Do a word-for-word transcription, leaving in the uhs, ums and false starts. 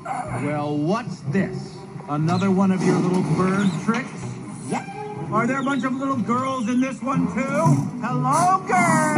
Well, what's this? Another one of your little bird tricks? Yep. Are there a bunch of little girls in this one, too? Hello, girls!